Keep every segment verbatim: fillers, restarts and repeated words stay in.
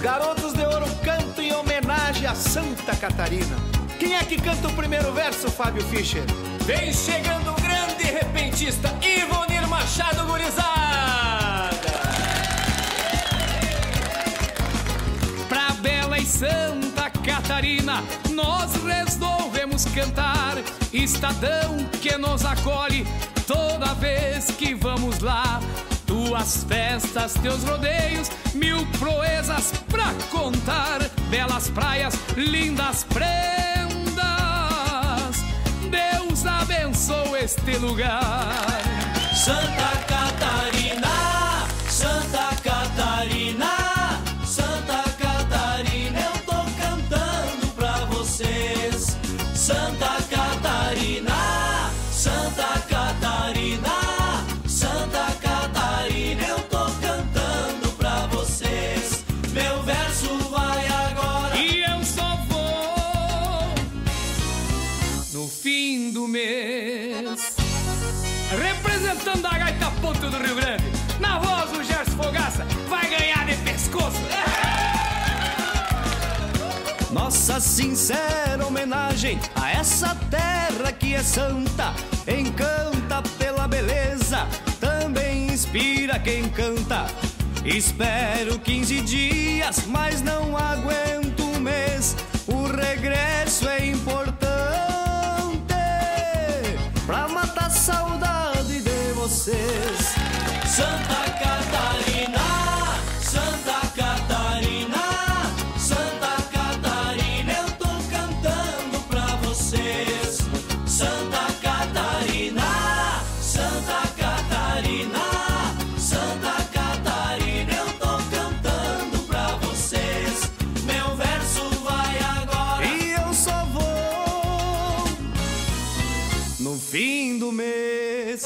garotos de Ouro cantam em homenagem a Santa Catarina. Quem é que canta o primeiro verso, Fábio Fischer? Vem chegando o grande repentista Ivonir Machado, gurizada! Pra bela e Santa Catarina nós resolvemos cantar, Estadão que nos acolhe toda vez que vamos lá. Tuas festas, teus rodeios, mil proezas pra contar, belas praias, lindas prendas, Deus abençoe este lugar. Santa Catarina, Santa Catarina, Santa Catarina, eu tô cantando pra vocês. Santa Catarina, Santa Catarina, Santa Catarina, eu tô cantando pra vocês. Meu verso vai agora e eu só vou no fim do mês, representando a gaita ponto do Rio Grande, na voz do Gerson Fogaça, vai ganhar de pescoço. Nossa sincera homenagem a essa terra que é santa, encanta pela beleza, também inspira quem canta. Espero quinze dias, mas não aguento um mês, o regresso é importante pra matar a saudade de vocês. Santa Catarina, Santa Catarina, Santa Catarina, eu tô cantando pra vocês. Santa Catarina, Santa Catarina, Santa Catarina, eu tô cantando pra vocês. Meu verso vai agora e eu só vou no fim do mês.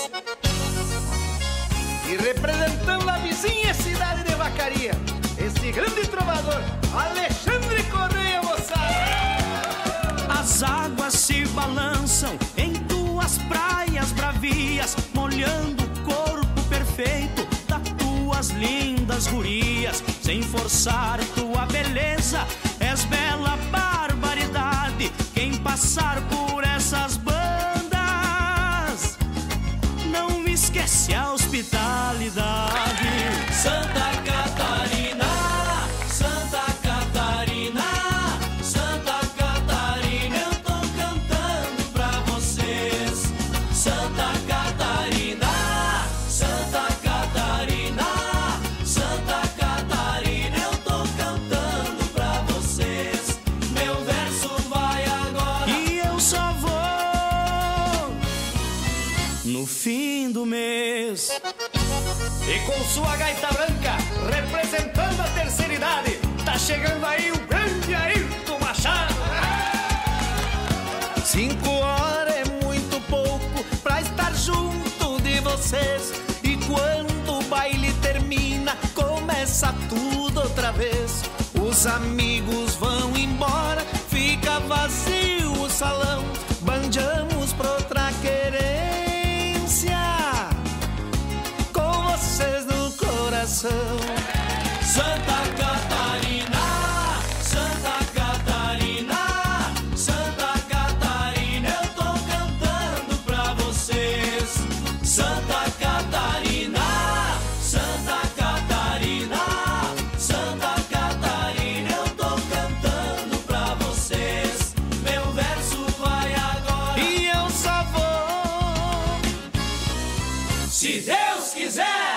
E representando a vizinha cidade de Vacaria, esse grande trovador, Alexandre Correia, moçada. As águas se balançam em tuas praias bravias, molhando o corpo perfeito das tuas lindas gurias. Sem forçar tua beleza, és bela barbaridade. Quem passar por essas bandas não me esquece a hospitalidade. Santa Catarina, Santa Catarina, Santa Catarina, eu tô cantando pra vocês. Santa Catarina, Santa Catarina, Santa Catarina, eu tô cantando pra vocês. Meu verso vai agora e eu só vou no fim do mês. E com sua gaita branca, representando a terceira idade, tá chegando aí o grande Ayrton Machado. Cinco horas é muito pouco pra estar junto de vocês, e quando o baile termina, começa tudo outra vez. Os amigos vão embora, fica vazio o salão, banjamos pra outra querência, com vocês no coração. Santa Catarina, Santa Catarina, Santa Catarina, eu tô cantando pra vocês. Santa Catarina, Santa Catarina, Santa Catarina, eu tô cantando pra vocês. Meu verso vai agora E eu só vou se Deus quiser.